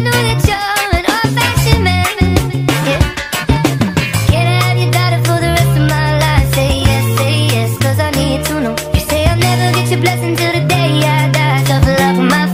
know that you're an old-fashioned man. Yeah. Can I have your daughter for the rest of my life? Say yes, 'cause I need to know. You say I'll never get your blessing till the day I die. Tough love for my